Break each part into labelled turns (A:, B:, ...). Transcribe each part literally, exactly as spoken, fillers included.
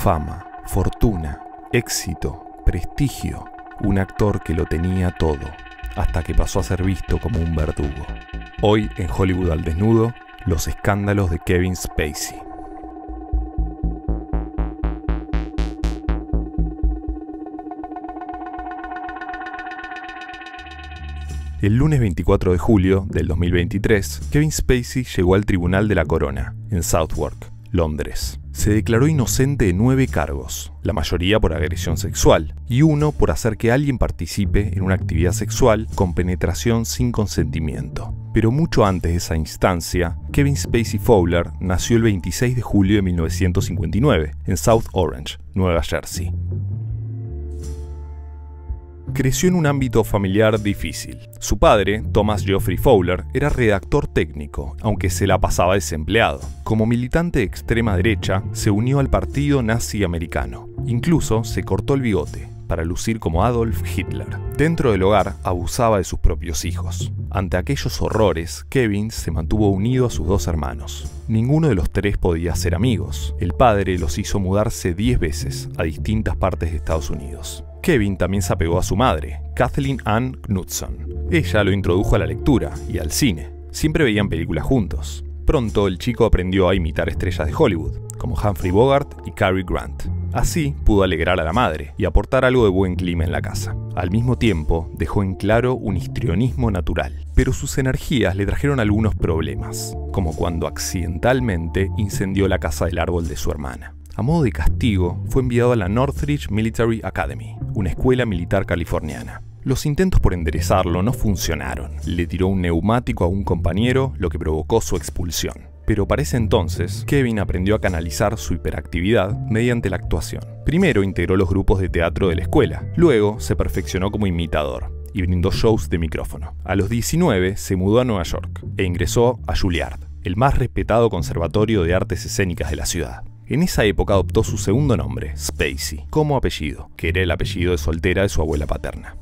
A: Fama, fortuna, éxito, prestigio. Un actor que lo tenía todo, hasta que pasó a ser visto como un verdugo. Hoy en Hollywood al desnudo, los escándalos de Kevin Spacey. El lunes veinticuatro de julio del dos mil veintitrés, Kevin Spacey llegó al Tribunal de la Corona, en Southwark, Londres. Se declaró inocente de nueve cargos, la mayoría por agresión sexual, y uno por hacer que alguien participe en una actividad sexual con penetración sin consentimiento. Pero mucho antes de esa instancia, Kevin Spacey Fowler nació el veintiséis de julio de mil novecientos cincuenta y nueve, en South Orange, Nueva Jersey. Creció en un ámbito familiar difícil. Su padre, Thomas Geoffrey Fowler, era redactor técnico, aunque se la pasaba desempleado. Como militante de extrema derecha, se unió al partido nazi americano. Incluso se cortó el bigote, para lucir como Adolf Hitler. Dentro del hogar, abusaba de sus propios hijos. Ante aquellos horrores, Kevin se mantuvo unido a sus dos hermanos. Ninguno de los tres podía ser amigos. El padre los hizo mudarse diez veces a distintas partes de Estados Unidos. Kevin también se apegó a su madre, Kathleen Ann Knudson. Ella lo introdujo a la lectura y al cine. Siempre veían películas juntos. Pronto el chico aprendió a imitar estrellas de Hollywood, como Humphrey Bogart y Cary Grant. Así pudo alegrar a la madre y aportar algo de buen clima en la casa. Al mismo tiempo, dejó en claro un histrionismo natural. Pero sus energías le trajeron algunos problemas, como cuando accidentalmente incendió la casa del árbol de su hermana. A modo de castigo, fue enviado a la Northridge Military Academy, una escuela militar californiana. Los intentos por enderezarlo no funcionaron. Le tiró un neumático a un compañero, lo que provocó su expulsión. Pero para ese entonces, Kevin aprendió a canalizar su hiperactividad mediante la actuación. Primero integró los grupos de teatro de la escuela, luego se perfeccionó como imitador y brindó shows de micrófono. A los diecinueve se mudó a Nueva York e ingresó a Juilliard, el más respetado conservatorio de artes escénicas de la ciudad. En esa época adoptó su segundo nombre, Spacey, como apellido, que era el apellido de soltera de su abuela paterna.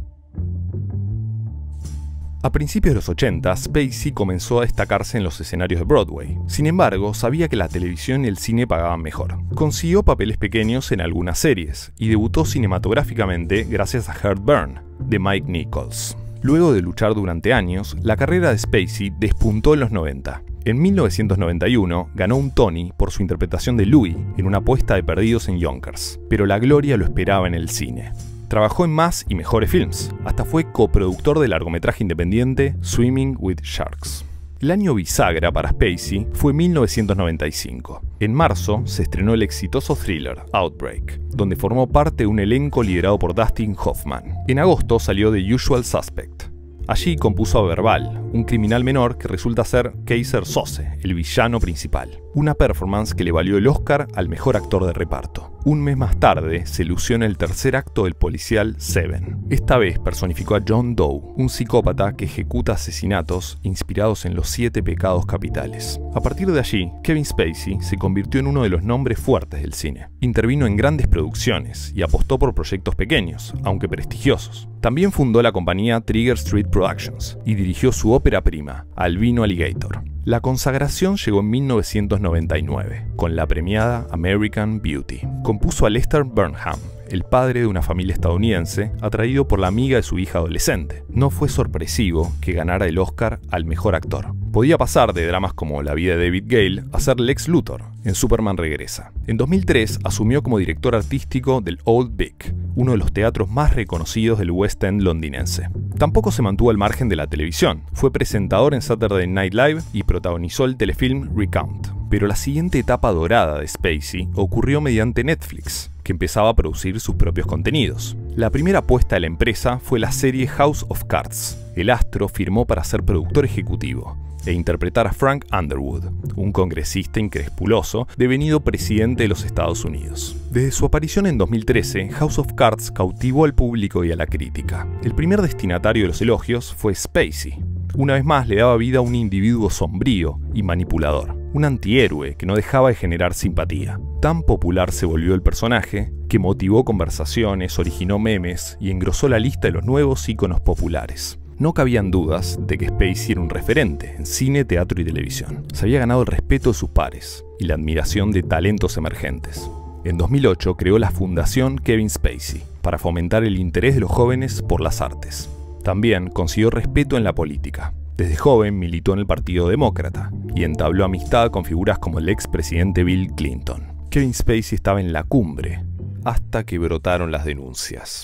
A: A principios de los ochenta, Spacey comenzó a destacarse en los escenarios de Broadway. Sin embargo, sabía que la televisión y el cine pagaban mejor. Consiguió papeles pequeños en algunas series y debutó cinematográficamente gracias a Heartburn, de Mike Nichols. Luego de luchar durante años, la carrera de Spacey despuntó en los noventa. En mil novecientos noventa y uno ganó un Tony por su interpretación de Louis en una apuesta de Perdidos en Yonkers, pero la gloria lo esperaba en el cine. Trabajó en más y mejores films, hasta fue coproductor del largometraje independiente Swimming with Sharks. El año bisagra para Spacey fue mil novecientos noventa y cinco. En marzo se estrenó el exitoso thriller Outbreak, donde formó parte de un elenco liderado por Dustin Hoffman. En agosto salió The Usual Suspect. Allí compuso a Verbal, un criminal menor que resulta ser Keyser Söze, el villano principal. Una performance que le valió el Oscar al mejor actor de reparto. Un mes más tarde se lució en el tercer acto del policial Seven. Esta vez personificó a John Doe, un psicópata que ejecuta asesinatos inspirados en los siete pecados capitales. A partir de allí, Kevin Spacey se convirtió en uno de los nombres fuertes del cine. Intervino en grandes producciones y apostó por proyectos pequeños, aunque prestigiosos. También fundó la compañía Trigger Street Productions y dirigió su ópera prima, Albino Alligator. La consagración llegó en mil novecientos noventa y nueve, con la premiada American Beauty. Compuso a Lester Burnham, el padre de una familia estadounidense, atraído por la amiga de su hija adolescente. No fue sorpresivo que ganara el Oscar al mejor actor. Podía pasar de dramas como La vida de David Gale a ser Lex Luthor en Superman Regresa. En dos mil tres asumió como director artístico del Old Vic, uno de los teatros más reconocidos del West End londinense. Tampoco se mantuvo al margen de la televisión. Fue presentador en Saturday Night Live y protagonizó el telefilm Recount. Pero la siguiente etapa dorada de Spacey ocurrió mediante Netflix, que empezaba a producir sus propios contenidos. La primera apuesta de la empresa fue la serie House of Cards. El astro firmó para ser productor ejecutivo e interpretar a Frank Underwood, un congresista increspuloso devenido presidente de los Estados Unidos. Desde su aparición en dos mil trece, House of Cards cautivó al público y a la crítica. El primer destinatario de los elogios fue Spacey. Una vez más le daba vida a un individuo sombrío y manipulador, un antihéroe que no dejaba de generar simpatía. Tan popular se volvió el personaje que motivó conversaciones, originó memes y engrosó la lista de los nuevos íconos populares. No cabían dudas de que Spacey era un referente en cine, teatro y televisión. Se había ganado el respeto de sus pares y la admiración de talentos emergentes. En dos mil ocho creó la Fundación Kevin Spacey para fomentar el interés de los jóvenes por las artes. También consiguió respeto en la política. Desde joven militó en el Partido Demócrata y entabló amistad con figuras como el expresidente Bill Clinton. Kevin Spacey estaba en la cumbre hasta que brotaron las denuncias.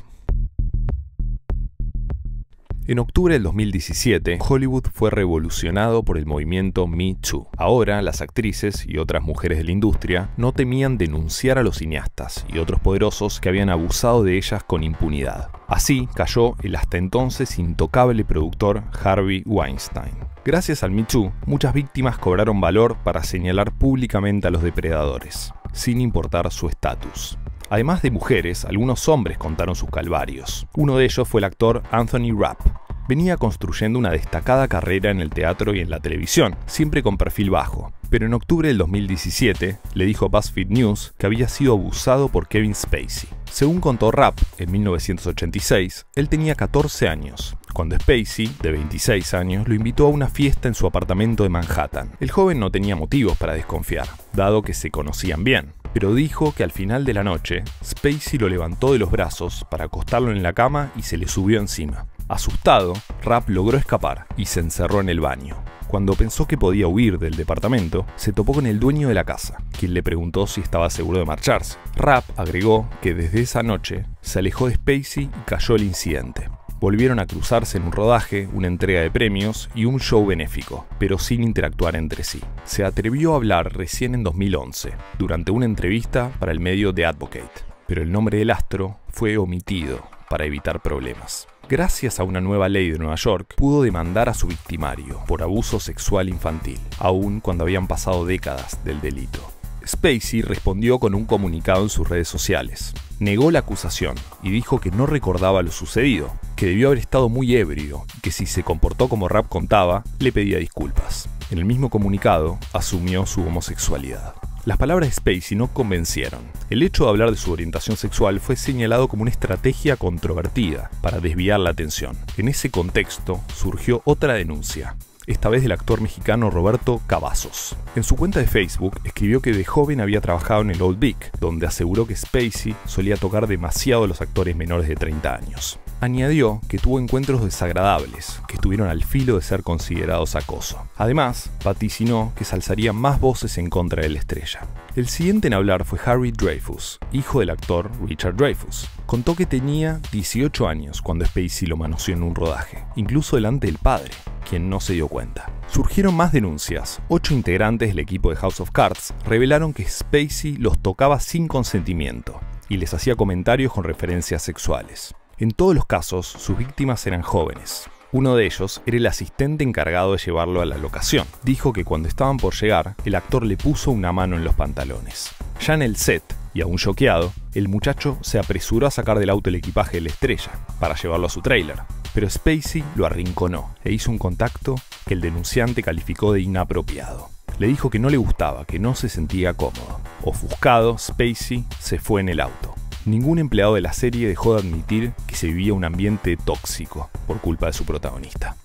A: En octubre del dos mil diecisiete, Hollywood fue revolucionado por el movimiento Me Too. Ahora, las actrices y otras mujeres de la industria no temían denunciar a los cineastas y otros poderosos que habían abusado de ellas con impunidad. Así cayó el hasta entonces intocable productor Harvey Weinstein. Gracias al Me Too, muchas víctimas cobraron valor para señalar públicamente a los depredadores, sin importar su estatus. Además de mujeres, algunos hombres contaron sus calvarios. Uno de ellos fue el actor Anthony Rapp. Venía construyendo una destacada carrera en el teatro y en la televisión, siempre con perfil bajo. Pero en octubre del dos mil diecisiete le dijo a BuzzFeed News que había sido abusado por Kevin Spacey. Según contó Rapp, en mil novecientos ochenta y seis, él tenía catorce años, cuando Spacey, de veintiséis años, lo invitó a una fiesta en su apartamento de Manhattan. El joven no tenía motivos para desconfiar, dado que se conocían bien. Pero dijo que al final de la noche, Spacey lo levantó de los brazos para acostarlo en la cama y se le subió encima. Asustado, Rapp logró escapar y se encerró en el baño. Cuando pensó que podía huir del departamento, se topó con el dueño de la casa, quien le preguntó si estaba seguro de marcharse. Rapp agregó que desde esa noche se alejó de Spacey y cayó el incidente. Volvieron a cruzarse en un rodaje, una entrega de premios y un show benéfico, pero sin interactuar entre sí. Se atrevió a hablar recién en dos mil once, durante una entrevista para el medio The Advocate, pero el nombre del astro fue omitido para evitar problemas. Gracias a una nueva ley de Nueva York, pudo demandar a su victimario por abuso sexual infantil, aun cuando habían pasado décadas del delito. Spacey respondió con un comunicado en sus redes sociales. Negó la acusación y dijo que no recordaba lo sucedido, que debió haber estado muy ebrio y que si se comportó como Rapp contaba, le pedía disculpas. En el mismo comunicado, asumió su homosexualidad. Las palabras de Spacey no convencieron. El hecho de hablar de su orientación sexual fue señalado como una estrategia controvertida para desviar la atención. En ese contexto surgió otra denuncia, esta vez del actor mexicano Roberto Cavazos. En su cuenta de Facebook escribió que de joven había trabajado en el Old Vic, donde aseguró que Spacey solía tocar demasiado a los actores menores de treinta años. Añadió que tuvo encuentros desagradables, que estuvieron al filo de ser considerados acoso. Además, vaticinó que se alzarían más voces en contra de la estrella. El siguiente en hablar fue Harry Dreyfus, hijo del actor Richard Dreyfuss. Contó que tenía dieciocho años cuando Spacey lo manoseó en un rodaje, incluso delante del padre, quien no se dio cuenta. Surgieron más denuncias. Ocho integrantes del equipo de House of Cards revelaron que Spacey los tocaba sin consentimiento y les hacía comentarios con referencias sexuales. En todos los casos, sus víctimas eran jóvenes. Uno de ellos era el asistente encargado de llevarlo a la locación. Dijo que cuando estaban por llegar, el actor le puso una mano en los pantalones. Ya en el set, y aún choqueado, el muchacho se apresuró a sacar del auto el equipaje de la estrella para llevarlo a su tráiler. Pero Spacey lo arrinconó e hizo un contacto que el denunciante calificó de inapropiado. Le dijo que no le gustaba, que no se sentía cómodo. Ofuscado, Spacey se fue en el auto. Ningún empleado de la serie dejó de admitir que se vivía un ambiente tóxico por culpa de su protagonista.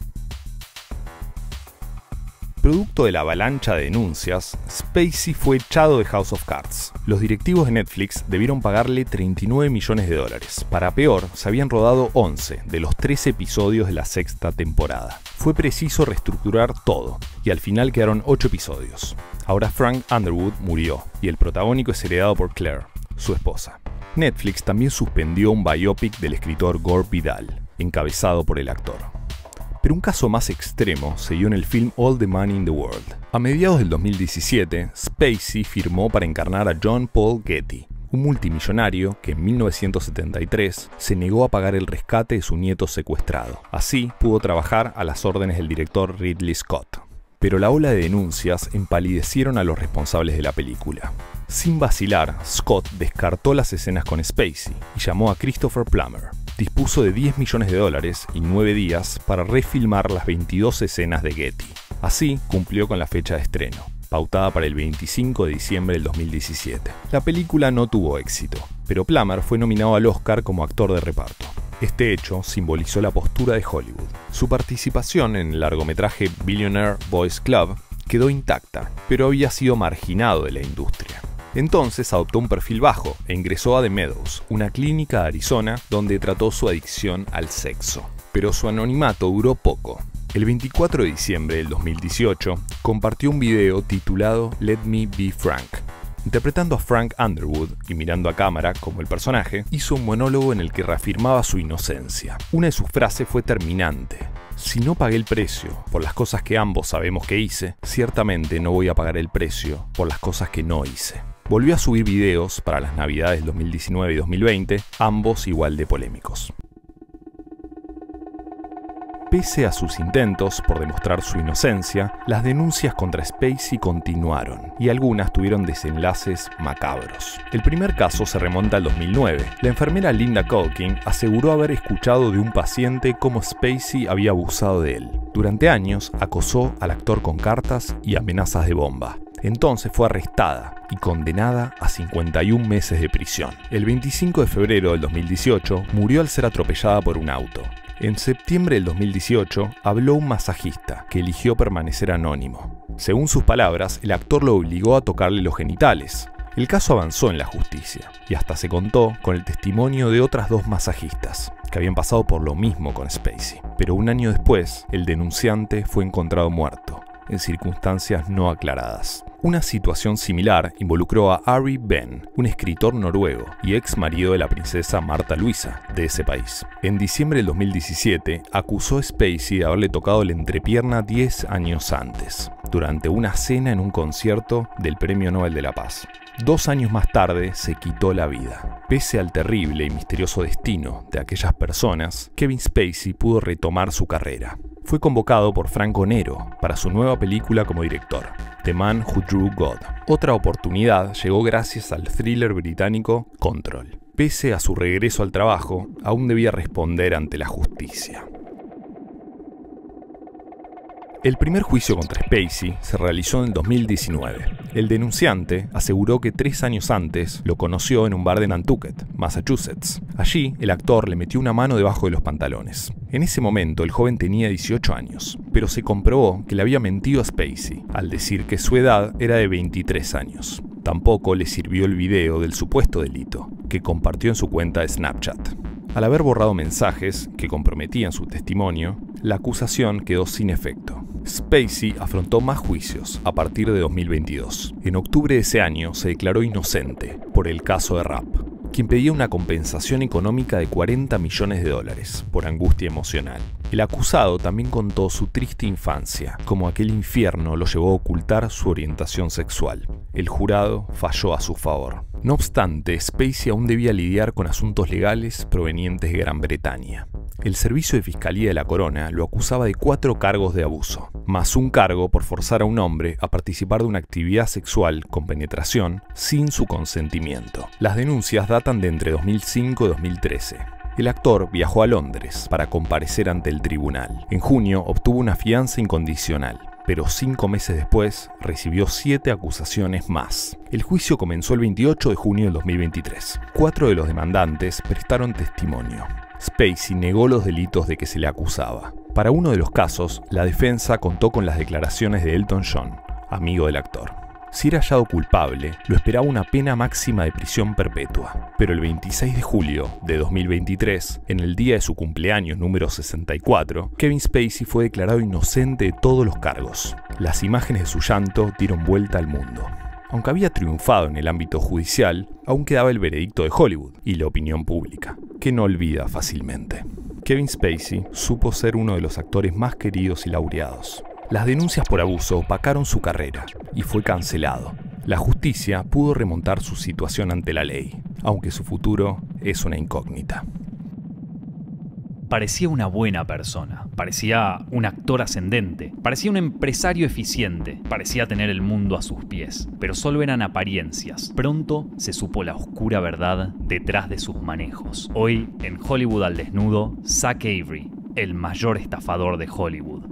A: Producto de la avalancha de denuncias, Spacey fue echado de House of Cards. Los directivos de Netflix debieron pagarle treinta y nueve millones de dólares. Para peor, se habían rodado once de los trece episodios de la sexta temporada. Fue preciso reestructurar todo, y al final quedaron ocho episodios. Ahora Frank Underwood murió, y el protagónico es heredado por Claire, su esposa. Netflix también suspendió un biopic del escritor Gore Vidal, encabezado por el actor. Pero un caso más extremo se dio en el film All the Money in the World. A mediados del dos mil diecisiete, Spacey firmó para encarnar a John Paul Getty, un multimillonario que en mil novecientos setenta y tres se negó a pagar el rescate de su nieto secuestrado. Así pudo trabajar a las órdenes del director Ridley Scott. Pero la ola de denuncias empalidecieron a los responsables de la película. Sin vacilar, Scott descartó las escenas con Spacey y llamó a Christopher Plummer. Dispuso de diez millones de dólares y nueve días para refilmar las veintidós escenas de Getty. Así cumplió con la fecha de estreno, pautada para el veinticinco de diciembre del dos mil diecisiete. La película no tuvo éxito, pero Plummer fue nominado al Oscar como actor de reparto. Este hecho simbolizó la postura de Hollywood. Su participación en el largometraje Billionaire Boys Club quedó intacta, pero había sido marginado de la industria. Entonces adoptó un perfil bajo e ingresó a The Meadows, una clínica de Arizona donde trató su adicción al sexo. Pero su anonimato duró poco. El veinticuatro de diciembre del dos mil dieciocho compartió un video titulado Let Me Be Frank. Interpretando a Frank Underwood y mirando a cámara como el personaje, hizo un monólogo en el que reafirmaba su inocencia. Una de sus frases fue terminante: si no pagué el precio por las cosas que ambos sabemos que hice, ciertamente no voy a pagar el precio por las cosas que no hice. Volvió a subir videos para las navidades del dos mil diecinueve y dos mil veinte, ambos igual de polémicos. Pese a sus intentos por demostrar su inocencia, las denuncias contra Spacey continuaron, y algunas tuvieron desenlaces macabros. El primer caso se remonta al dos mil nueve. La enfermera Linda Culkin aseguró haber escuchado de un paciente cómo Spacey había abusado de él. Durante años acosó al actor con cartas y amenazas de bomba. Entonces fue arrestada y condenada a cincuenta y un meses de prisión. El veinticinco de febrero del dos mil dieciocho murió al ser atropellada por un auto. En septiembre del dos mil dieciocho habló un masajista que eligió permanecer anónimo. Según sus palabras, el actor lo obligó a tocarle los genitales. El caso avanzó en la justicia y hasta se contó con el testimonio de otras dos masajistas que habían pasado por lo mismo con Spacey. Pero un año después, el denunciante fue encontrado muerto, en circunstancias no aclaradas. Una situación similar involucró a Ari Behn, un escritor noruego y ex marido de la princesa Marta Luisa de ese país. En diciembre del dos mil diecisiete acusó a Spacey de haberle tocado la entrepierna diez años antes, durante una cena en un concierto del Premio Nobel de la Paz. Dos años más tarde se quitó la vida. Pese al terrible y misterioso destino de aquellas personas, Kevin Spacey pudo retomar su carrera. Fue convocado por Franco Nero para su nueva película como director, The Man Who Drew God. Otra oportunidad llegó gracias al thriller británico Control. Pese a su regreso al trabajo, aún debía responder ante la justicia. El primer juicio contra Spacey se realizó en el dos mil diecinueve. El denunciante aseguró que tres años antes lo conoció en un bar de Nantucket, Massachusetts. Allí, el actor le metió una mano debajo de los pantalones. En ese momento, el joven tenía dieciocho años, pero se comprobó que le había mentido a Spacey al decir que su edad era de veintitrés años. Tampoco le sirvió el video del supuesto delito, que compartió en su cuenta de Snapchat. Al haber borrado mensajes que comprometían su testimonio, la acusación quedó sin efecto. Spacey afrontó más juicios a partir de dos mil veintidós. En octubre de ese año se declaró inocente por el caso de Rapp, quien pedía una compensación económica de cuarenta millones de dólares por angustia emocional. El acusado también contó su triste infancia, como aquel infierno lo llevó a ocultar su orientación sexual. El jurado falló a su favor. No obstante, Spacey aún debía lidiar con asuntos legales provenientes de Gran Bretaña. El Servicio de Fiscalía de la Corona lo acusaba de cuatro cargos de abuso, más un cargo por forzar a un hombre a participar de una actividad sexual con penetración sin su consentimiento. Las denuncias datan de entre dos mil cinco y dos mil trece. El actor viajó a Londres para comparecer ante el tribunal. En junio obtuvo una fianza incondicional, pero cinco meses después recibió siete acusaciones más. El juicio comenzó el veintiocho de junio del dos mil veintitrés. Cuatro de los demandantes prestaron testimonio. Spacey negó los delitos de que se le acusaba. Para uno de los casos, la defensa contó con las declaraciones de Elton John, amigo del actor. Si era hallado culpable, lo esperaba una pena máxima de prisión perpetua. Pero el veintiséis de julio de dos mil veintitrés, en el día de su cumpleaños número sesenta y cuatro, Kevin Spacey fue declarado inocente de todos los cargos. Las imágenes de su llanto dieron vuelta al mundo. Aunque había triunfado en el ámbito judicial, aún quedaba el veredicto de Hollywood y la opinión pública, que no olvida fácilmente. Kevin Spacey supo ser uno de los actores más queridos y laureados. Las denuncias por abuso opacaron su carrera y fue cancelado. La justicia pudo remontar su situación ante la ley, aunque su futuro es una incógnita.
B: Parecía una buena persona, parecía un actor ascendente, parecía un empresario eficiente, parecía tener el mundo a sus pies, pero solo eran apariencias. Pronto se supo la oscura verdad detrás de sus manejos. Hoy, en Hollywood al desnudo, Zack Avery, el mayor estafador de Hollywood.